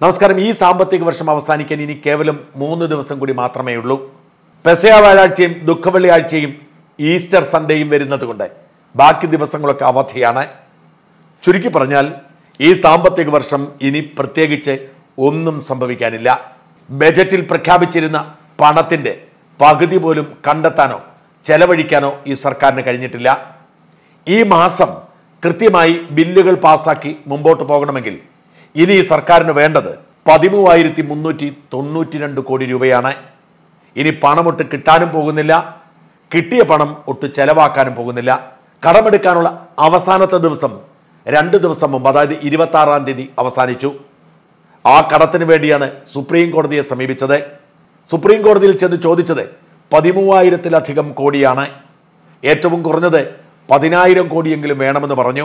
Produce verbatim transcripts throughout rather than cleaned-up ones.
നമസ്കാരം. ഈ സാമ്പത്തിക വർഷം അവസാനിക്കാൻ ഇനി കേവലം മൂന്ന് ദിവസം കൂടി മാത്രമേ ഉള്ളൂ. പെസഹ വ്യാഴാഴ്ചയും ദുഃഖവെള്ളിയാഴ്ചയും ഈസ്റ്റർ സൺഡേയും വരുന്നത് കൊണ്ട് ബാക്കി ദിവസങ്ങളൊക്കെ അവധിയാണ്. ചുരുക്കി പറഞ്ഞാൽ ഈ സാമ്പത്തിക വർഷം ഇനി പ്രത്യേകിച്ച് ഒന്നും സംഭവിക്കാനില്ല. ബജറ്റിൽ പ്രഖ്യാപിച്ചിരുന്ന പണത്തിന്റെ പകുതി പോലും കണ്ടെത്താനോ ചെലവഴിക്കാനോ ഈ സർക്കാരിന് കഴിഞ്ഞിട്ടില്ല. ഈ മാസം കൃത്യമായി ബില്ലുകൾ പാസാക്കി മുമ്പോട്ട് പോകണമെങ്കിൽ ഇനി ഈ സർക്കാരിന് വേണ്ടത് പതിമൂവായിരത്തി മുന്നൂറ്റി തൊണ്ണൂറ്റി രണ്ട് കോടി രൂപയാണ്. ഇനി പണമൊട്ട് കിട്ടാനും പോകുന്നില്ല, കിട്ടിയ പണം ഒട്ട് ചെലവാക്കാനും പോകുന്നില്ല. കടമെടുക്കാനുള്ള അവസാനത്തെ ദിവസം രണ്ട് ദിവസം മുമ്പ്, അതായത് ഇരുപത്തി ആറാം തീയതി അവസാനിച്ചു. ആ കടത്തിന് വേണ്ടിയാണ് സുപ്രീം കോടതിയെ സമീപിച്ചത്. സുപ്രീം കോടതിയിൽ ചെന്ന് ചോദിച്ചത് പതിമൂവായിരത്തിലധികം കോടിയാണ്. ഏറ്റവും കുറഞ്ഞത് പതിനായിരം കോടിയെങ്കിലും വേണമെന്ന് പറഞ്ഞു.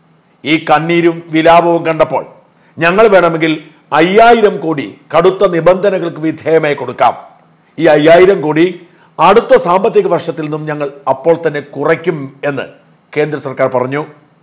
ഈ കണ്ണീരും വിലാപവും കണ്ടപ്പോൾ ഞങ്ങൾ വേണമെങ്കിൽ അയ്യായിരം കോടി കടുത്ത നിബന്ധനകൾക്ക് വിധേയമായി കൊടുക്കാം. ഈ അയ്യായിരം കോടി അടുത്ത സാമ്പത്തിക വർഷത്തിൽ നിന്നും ഞങ്ങൾ അപ്പോൾ തന്നെ കുറയ്ക്കും എന്ന് കേന്ദ്ര സർക്കാർ പറഞ്ഞു.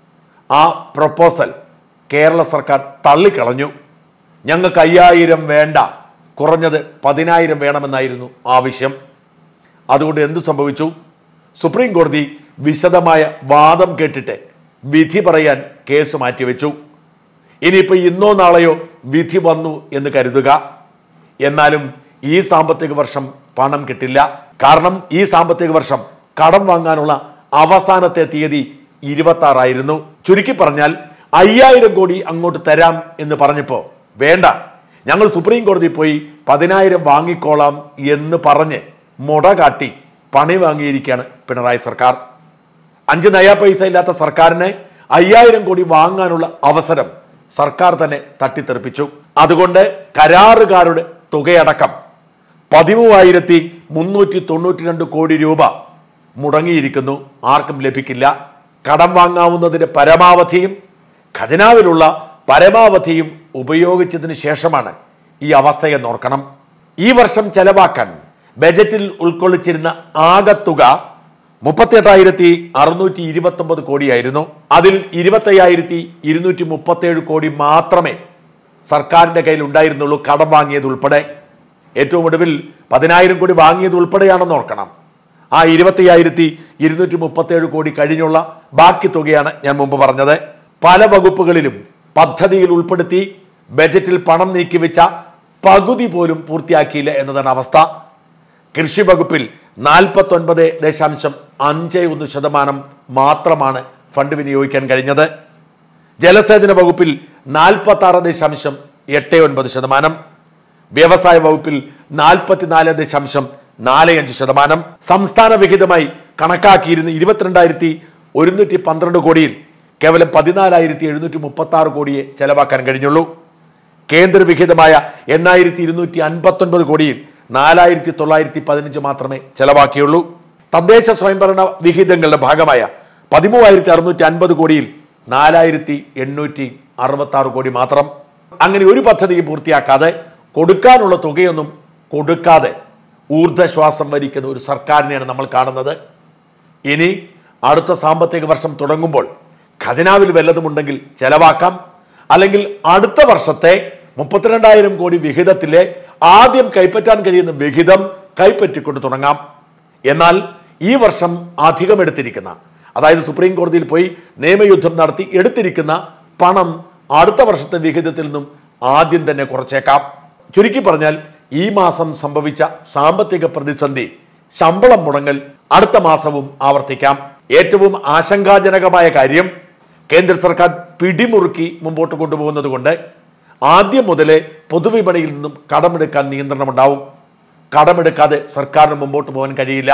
ആ പ്രപ്പോസൽ കേരള സർക്കാർ തള്ളിക്കളഞ്ഞു. ഞങ്ങൾക്ക് അയ്യായിരം വേണ്ട, കുറഞ്ഞത് പതിനായിരം വേണമെന്നായിരുന്നു ആവശ്യം. അതുകൊണ്ട് എന്തു സംഭവിച്ചു? സുപ്രീം കോടതി വിശദമായ വാദം കേട്ടിട്ട് വിധി പറയാൻ കേസ് മാറ്റിവെച്ചു. ഇനിയിപ്പോൾ ഇന്നോ നാളെയോ വിധി വന്നു എന്ന് കരുതുക. എന്നാലും ഈ സാമ്പത്തിക വർഷം പണം കിട്ടില്ല. കാരണം ഈ സാമ്പത്തിക വർഷം കടം വാങ്ങാനുള്ള അവസാനത്തെ തീയതി ഇരുപത്തി ആറായിരുന്നു. ചുരുക്കി പറഞ്ഞാൽ അയ്യായിരം കോടി അങ്ങോട്ട് തരാം എന്ന് പറഞ്ഞപ്പോൾ വേണ്ട, ഞങ്ങൾ സുപ്രീം കോടതി പോയി പതിനായിരം വാങ്ങിക്കോളാം എന്ന് പറഞ്ഞ് മുട കാട്ടി പണി വാങ്ങിയിരിക്കുകയാണ് പിണറായി സർക്കാർ. അഞ്ച് നയാ പൈസ ഇല്ലാത്ത സർക്കാരിനെ അയ്യായിരം കോടി വാങ്ങാനുള്ള അവസരം സർക്കാർ തന്നെ തട്ടിത്തെറിപ്പിച്ചു. അതുകൊണ്ട് കരാറുകാരുടെ തുകയടക്കം പതിമൂവായിരത്തി മുന്നൂറ്റി തൊണ്ണൂറ്റി രണ്ട് കോടി രൂപ മുടങ്ങിയിരിക്കുന്നു. ആർക്കും ലഭിക്കില്ല. കടം വാങ്ങാവുന്നതിന്റെ പരമാവധിയും ഖജനാവിലുള്ള പരമാവധിയും ഉപയോഗിച്ചതിന് ശേഷമാണ് ഈ അവസ്ഥയെ നോക്കണം. ഈ വർഷം ചെലവാക്കാൻ ബജറ്റിൽ ഉൾക്കൊള്ളിച്ചിരുന്ന ആകെ തുക മുപ്പത്തി എട്ടായിരത്തി അറുന്നൂറ്റി ഇരുപത്തി ഒമ്പത് കോടിയായിരുന്നു. അതിൽ ഇരുപത്തയ്യായിരത്തി ഇരുന്നൂറ്റി മുപ്പത്തി ഏഴ് കോടി മാത്രമേ സർക്കാരിന്റെ കയ്യിൽ ഉണ്ടായിരുന്നുള്ളൂ, കടം വാങ്ങിയത് ഉൾപ്പെടെ. ഏറ്റവും ഒടുവിൽ പതിനായിരം കോടി വാങ്ങിയത് ഉൾപ്പെടെയാണെന്ന് ഓർക്കണം. ആ ഇരുപത്തയ്യായിരത്തി ഇരുന്നൂറ്റി മുപ്പത്തി ഏഴ് കോടി കഴിഞ്ഞുള്ള ബാക്കി തുകയാണ് ഞാൻ മുമ്പ് പറഞ്ഞത്. പല വകുപ്പുകളിലും പദ്ധതിയിൽ ഉൾപ്പെടുത്തി ബജറ്റിൽ പണം നീക്കിവെച്ച പകുതി പോലും പൂർത്തിയാക്കിയില്ല എന്നതാണ് അവസ്ഥ. കൃഷി വകുപ്പിൽ നാൽപ്പത്തി ഒൻപത് ദശാംശം അഞ്ച് ഒന്ന് ശതമാനം മാത്രമാണ് ഫണ്ട് വിനിയോഗിക്കാൻ കഴിഞ്ഞത്. ജലസേചന വകുപ്പിൽ നാൽപ്പത്തി ആറ് ദശാംശം എട്ട് ഒൻപത് ശതമാനം, വ്യവസായ വകുപ്പിൽ നാൽപ്പത്തിനാല് ദശാംശം നാല് അഞ്ച് ശതമാനം. സംസ്ഥാന വിഹിതമായി കണക്കാക്കിയിരുന്ന ഇരുപത്തിരണ്ടായിരത്തി ഒരുന്നൂറ്റി പന്ത്രണ്ട് കോടിയിൽ കേവലം പതിനാലായിരത്തി എഴുന്നൂറ്റി മുപ്പത്തി ആറ് കോടിയെ ചെലവാക്കാൻ കഴിഞ്ഞുള്ളൂ. കേന്ദ്ര വിഹിതമായ എണ്ണായിരത്തി ഇരുന്നൂറ്റി അൻപത്തി ഒൻപത് കോടിയിൽ നാലായിരത്തി തൊള്ളായിരത്തി പതിനഞ്ച് മാത്രമേ ചെലവാക്കിയുള്ളൂ. തദ്ദേശ സ്വയംഭരണ വിഹിതങ്ങളുടെ ഭാഗമായ പതിമൂവായിരത്തി അറുന്നൂറ്റി അൻപത് കോടിയിൽ നാലായിരത്തി എണ്ണൂറ്റി അറുപത്തി ആറ് കോടി മാത്രം. അങ്ങനെ ഒരു പദ്ധതിയും പൂർത്തിയാക്കാതെ, കൊടുക്കാനുള്ള തുകയൊന്നും കൊടുക്കാതെ ഊർധ്വശ്വാസം വലിക്കുന്ന ഒരു സർക്കാരിനെയാണ് നമ്മൾ കാണുന്നത്. ഇനി അടുത്ത സാമ്പത്തിക വർഷം തുടങ്ങുമ്പോൾ ഖജനാവിൽ വല്ലതുമുണ്ടെങ്കിൽ ചെലവാക്കാം, അല്ലെങ്കിൽ അടുത്ത വർഷത്തെ മുപ്പത്തിരണ്ടായിരം കോടി വിഹിതത്തിലെ ആദ്യം കൈപ്പറ്റാൻ കഴിയുന്ന വിഹിതം കൈപ്പറ്റിക്കൊണ്ട് തുടങ്ങാം. എന്നാൽ ഈ വർഷം അധികം എടുത്തിരിക്കുന്ന, അതായത് സുപ്രീം കോടതിയിൽ പോയി നിയമയുദ്ധം നടത്തി എടുത്തിരിക്കുന്ന പണം അടുത്ത വർഷത്തെ വിഹിതത്തിൽ നിന്നും ആദ്യം തന്നെ കുറച്ചേക്കാം. ചുരുക്കി പറഞ്ഞാൽ ഈ മാസം സംഭവിച്ച സാമ്പത്തിക പ്രതിസന്ധി, ശമ്പളം മുടങ്ങൽ അടുത്ത മാസവും ആവർത്തിക്കാം. ഏറ്റവും ആശങ്കാജനകമായ കാര്യം, കേന്ദ്ര സർക്കാർ പിടിമുറുക്കി മുമ്പോട്ട് കൊണ്ടുപോകുന്നത് കൊണ്ട് ആദ്യം മുതലേ പൊതുവിപണിയിൽ നിന്നും കടമെടുക്കാൻ നിയന്ത്രണമുണ്ടാവും. കടമെടുക്കാതെ സർക്കാരിന് മുമ്പോട്ട് പോകാൻ കഴിയില്ല.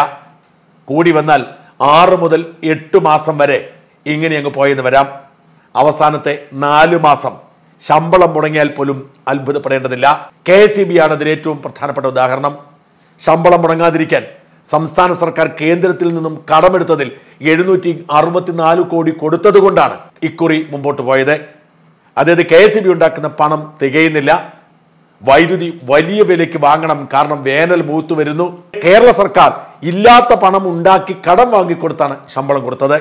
കൂടി വന്നാൽ ആറ് മുതൽ എട്ട് മാസം വരെ ഇങ്ങനെ അങ്ങ് പോയെന്ന് വരാം. അവസാനത്തെ നാലു മാസം ശമ്പളം മുടങ്ങിയാൽ പോലും അത്ഭുതപ്പെടേണ്ടതില്ല. കെ എസ് ഇ ബി ആണ് അതിന് ഏറ്റവും പ്രധാനപ്പെട്ട ഉദാഹരണം. ശമ്പളം മുടങ്ങാതിരിക്കാൻ സംസ്ഥാന സർക്കാർ കേന്ദ്രത്തിൽ നിന്നും കടമെടുത്തതിൽ എഴുന്നൂറ്റി അറുപത്തിനാല് കോടി കൊടുത്തത് കൊണ്ടാണ് ഇക്കുറി മുമ്പോട്ട് പോയത്. അതായത് കെ എസ് ഇ ബി ഉണ്ടാക്കുന്ന പണം തികയുന്നില്ല. വൈദ്യുതി വലിയ വിലയ്ക്ക് വാങ്ങണം, കാരണം വേനൽ മൂത്തു വരുന്നു. കേരള സർക്കാർ ഇല്ലാത്ത പണം ഉണ്ടാക്കി കടം വാങ്ങിക്കൊടുത്താണ് ശമ്പളം കൊടുത്തത്.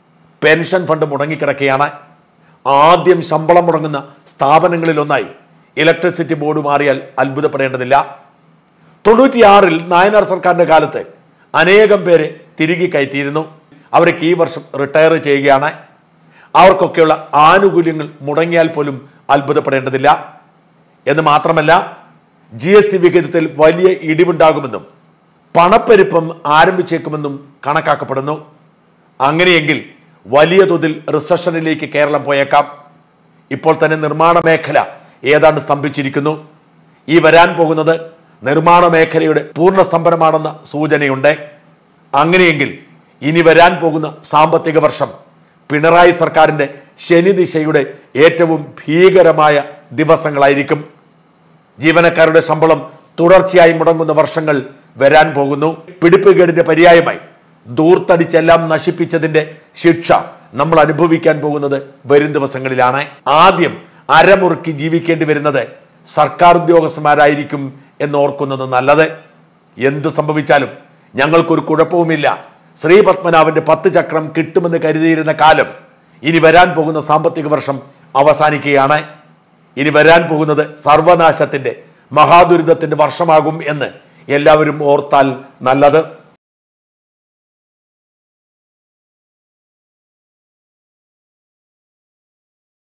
പെൻഷൻ ഫണ്ട് മുടങ്ങിക്കിടക്കുകയാണ്. ആദ്യം ശമ്പളം മുടങ്ങുന്ന സ്ഥാപനങ്ങളിലൊന്നായി ഇലക്ട്രിസിറ്റി ബോർഡ് മാറിയാൽ അത്ഭുതപ്പെടേണ്ടതില്ല. തൊണ്ണൂറ്റിയാറിൽ നായനാർ സർക്കാരിന്റെ കാലത്ത് അനേകം പേരെ തിരികെ കയറ്റിയിരുന്നു. അവരൊക്കെ ഈ വർഷം റിട്ടയർ ചെയ്യുകയാണ്. അവർക്കൊക്കെയുള്ള ആനുകൂല്യങ്ങൾ മുടങ്ങിയാൽ പോലും അത്ഭുതപ്പെടേണ്ടതില്ല. എന്ന് മാത്രമല്ല, ജി എസ് ടി വിഹിതത്തിൽ വലിയ ഇടിവുണ്ടാകുമെന്നും പണപ്പെരുപ്പം ആരംഭിച്ചേക്കുമെന്നും കണക്കാക്കപ്പെടുന്നു. അങ്ങനെയെങ്കിൽ വലിയ തോതിൽ റിസഷനിലേക്ക് കേരളം പോയേക്കാം. ഇപ്പോൾ തന്നെ നിർമ്മാണ മേഖല ഏതാണ്ട് സ്തംഭിച്ചിരിക്കുന്നു. ഈ വരാൻ പോകുന്നത് നിർമ്മാണ മേഖലയുടെ പൂർണ്ണ സ്തംഭനമാണെന്ന സൂചനയുണ്ട്. അങ്ങനെയെങ്കിൽ ഇനി വരാൻ പോകുന്ന സാമ്പത്തിക വർഷം പിണറായി സർക്കാരിന്റെ ശനിദിശയുടെ ഏറ്റവും ഭീകരമായ ദിവസങ്ങളായിരിക്കും. ജീവനക്കാരുടെ ശമ്പളം തുടർച്ചയായി മുടങ്ങുന്ന വർഷങ്ങൾ വരാൻ പോകുന്നു. പിടിപ്പുകേടിന്റെ പര്യായമായി ദൂർത്തടിച്ചെല്ലാം നശിപ്പിച്ചതിന്റെ ശിക്ഷ നമ്മൾ അനുഭവിക്കാൻ പോകുന്നത് വരും ദിവസങ്ങളിലാണ്. ആദ്യം അരമുറുക്കി ജീവിക്കേണ്ടി വരുന്നത് സർക്കാർ ഉദ്യോഗസ്ഥന്മാരായിരിക്കും എന്നോർക്കുന്നത് നല്ലത്. എന്തു സംഭവിച്ചാലും ഞങ്ങൾക്കൊരു കുഴപ്പവുമില്ല, ശ്രീ പത്മനാഭന്റെ പത്ത് ചക്രം കിട്ടുമെന്ന് കരുതിയിരുന്ന കാലം ഇനി വരാൻ പോകുന്ന സാമ്പത്തിക വർഷം അവസാനിക്കുകയാണ്. ഇനി വരാൻ പോകുന്നത് സർവനാശത്തിന്റെ മഹാദുരിതത്തിന്റെ വർഷമാകും എന്ന് എല്ലാവരും ഓർത്താൽ നല്ലത്.